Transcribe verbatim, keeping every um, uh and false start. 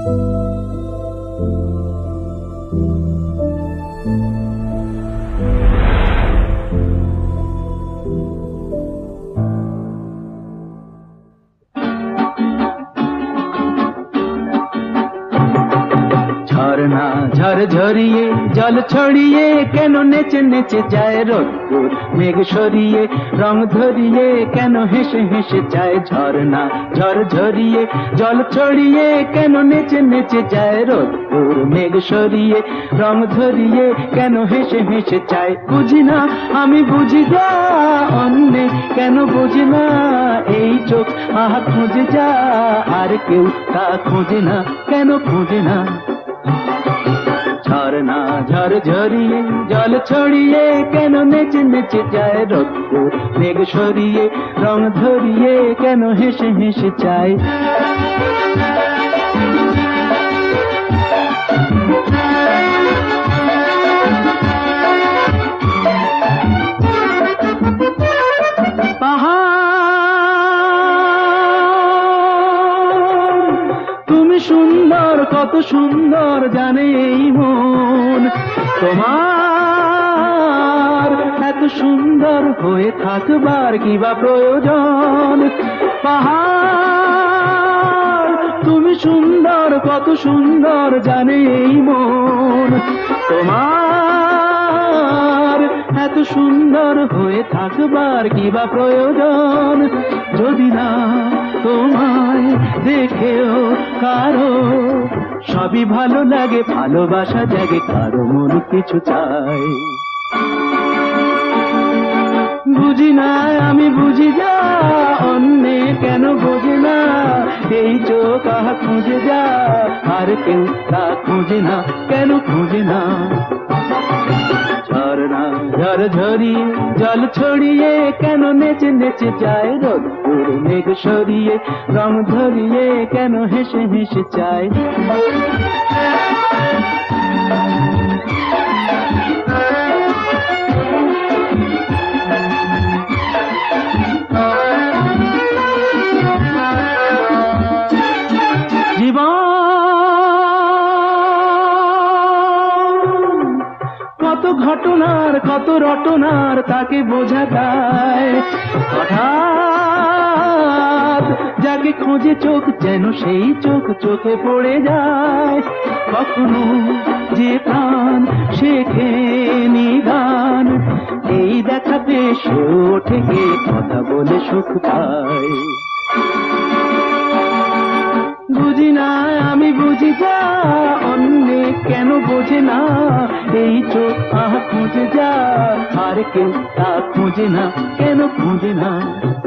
ঝরনা ঝরঝরিয়ে জল ছড়িয়ে কেন নেচে নেচে যায় রোদ্দুর মেঘ সরিয়ে রং ধরিয়ে কেন হেসে হেসে যায় ঝরনা ঝরঝরিয়ে জল ছড়িয়ে কেন নেচে নেচে যায় রোদ্দুর মেঘ সরিয়ে রং ধরিয়ে কেন হেসে হেসে যায় বুঝি না আমি বুঝি যা অন্যে কেন বুঝি না এই চোখ আহা খুঁজে যা আর কেউ তা খুঁজে না কেন খুঁজে না ঝরনা ঝরঝরিয়ে জল ছড়িয়ে কেন নেচে নেচে যায় রোদ্দুর মেঘ সরিয়ে রং ধরিয়ে কেন হেসে হেসে চায় সুন্দর কত সুন্দর জানে এই মন তোমার এত সুন্দর হয়ে থাকবার কিবা প্রয়োজন পাহাড় তুমি সুন্দর কত সুন্দর জানে এই মন তোমার এত সুন্দর হয়ে থাকবার কিবা প্রয়োজন যদি না তোমায় দেখেও কারো সবই ভালো লাগে ভালোবাসা জাগে কারো মন কিছু চাই বুঝি না আমি বুঝি যা অন্যে কেন বোঝে না এই চোখ আহা খুঁজে যা আর কেউ তা খুঁজে না কেন খুঁজে না ঝরনা ঝরঝরিয়ে জল ছড়িয়ে কেন নেচে নেচে যায় রোদ্দুর মেঘ সরিয়ে রং ধরিয়ে কেন হেসে হেসে চায় কত ঘটনার কত রটনার তাকে বোঝা যায় হঠাৎ যাকে খোঁজে চোখ যেন সেই চোখ চোখে পড়ে যায় কখনো যে প্রাণ শেখে নিদান এই দেখাতে সে ওঠে গিয়ে কথা বলে সুখ পায় বুঝি না আমি বুঝি যা অন্যে কেন বোঝে না এই চোখ আহা খুঁজে যা আর কেউ তা খুঁজে না কেন খুঁজে না